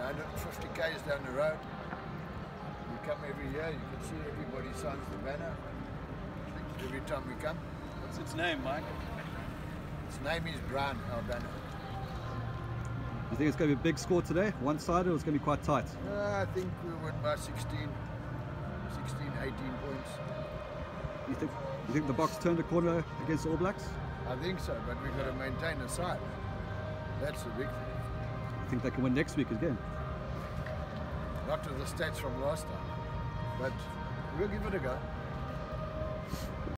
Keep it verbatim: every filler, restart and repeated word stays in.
one hundred fifty k's down the road. We come every year, you can see everybody signs the banner every time we come. What's its name, Mike? Its name is Brown, our banner. You think it's going to be a big score today, one-sided, or it's going to be quite tight? Uh, I think we win by sixteen, sixteen, eighteen points. You think, you think the Boks turned a corner against the All Blacks? I think so, but we've got to maintain the side. That's the big thing. You think they can win next week again? Not to the stats from last time, but we'll give it a go.